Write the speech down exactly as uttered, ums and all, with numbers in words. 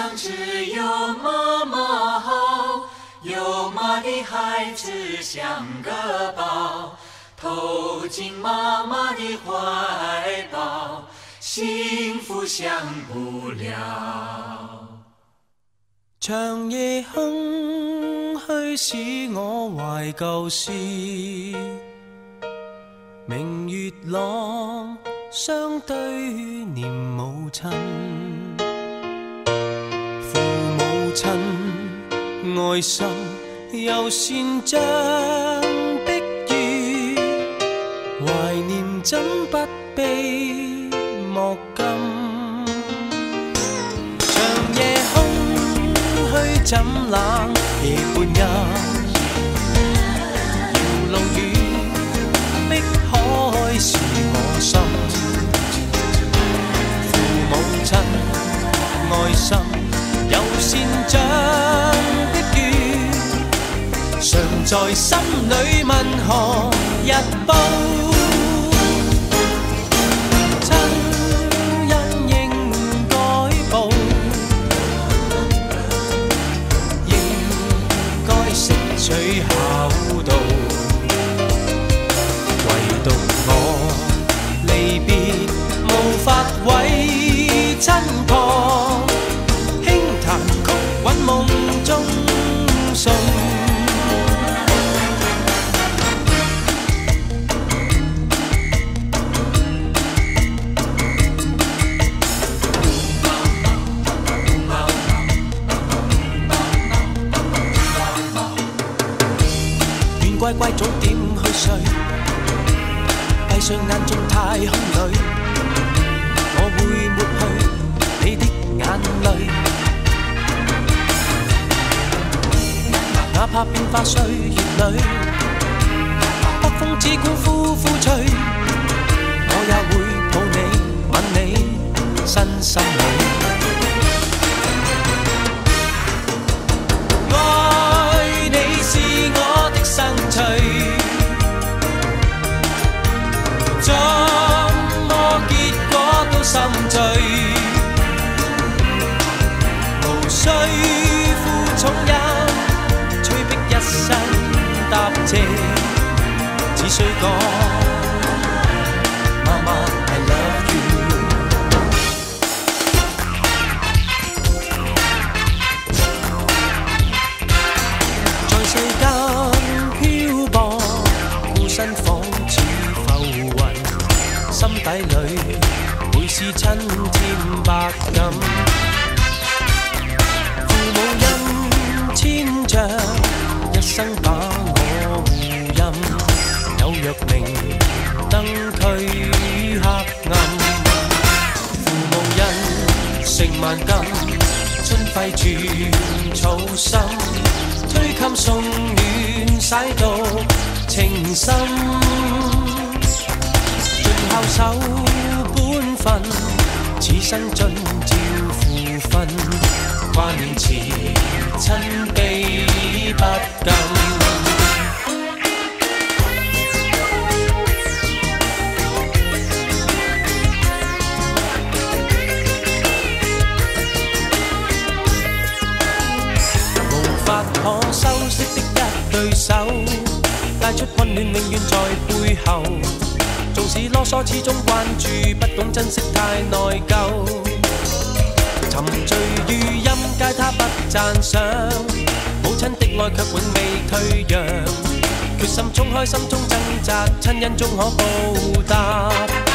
上只有妈妈好，有妈的孩子像个宝，投进妈妈的怀抱，幸福享不了。 长夜空虚使我怀旧事，明月朗相对念母亲。父母亲爱心又善像碧月，怀念怎不悲莫禁。长夜空虚怎冷夜半陰，遙路遠碧海是我心。父母親愛心又善像的月，常在心裏問何日報。取孝道，唯獨我離別無法為親旁，輕彈曲韻夢中送。乖乖早點去睡，閉上眼進太空裏，我會抹去你的眼淚，哪怕變化歲月裏，北風只管呼呼吹，我也會抱你吻你身心裏。生趣，怎麼結果都心醉，無需負重任，催逼一生答謝，只需講媽媽 I love you。在世間身仿似浮雲，心底裏每是親千百感。父母恩千丈，一生把我護蔭。有若明燈驅黑暗，父母恩成萬金，春暉轉草心，推襟送暖洗到情深，盡孝守本分，此生盡照父分，掛念慈親悲不禁。無法可修飾的一對手，帶出溫暖永遠在背後，做事囉嗦始終關注，不懂珍惜太內疚。沉醉於音階他不讚賞，母親的愛卻永未退讓，決心衝開心中掙扎，親恩終可報答。